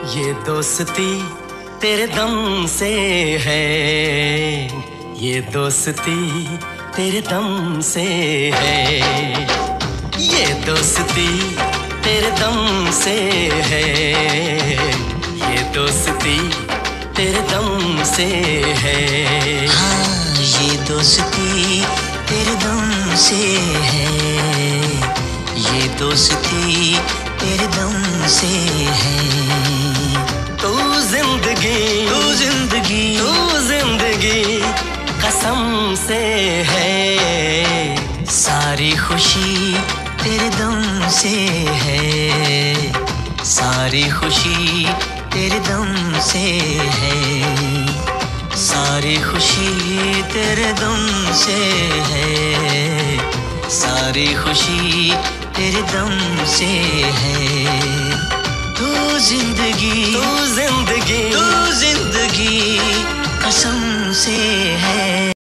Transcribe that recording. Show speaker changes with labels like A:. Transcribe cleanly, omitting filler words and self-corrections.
A: ये दोस्ती तेरे दम से है, ये दोस्ती तेरे दम से है, ये दोस्ती तेरे दम से है, ये दोस्ती तेरे दम से है।
B: हाँ, ये दोस्ती तेरे दम से है, ये दोस्ती तेरे दम से है।
A: तू जिंदगी,
B: तू जिंदगी,
A: तू जिंदगी कसम से है,
B: सारी खुशी तेरे दम से है, सारी खुशी तेरे दम से है, सारी खुशी तेरे दम से है, सारी खुशी तेरे दम से है। तू जिंदगी,
A: तू जिंदगी,
B: तू जिंदगी कसम से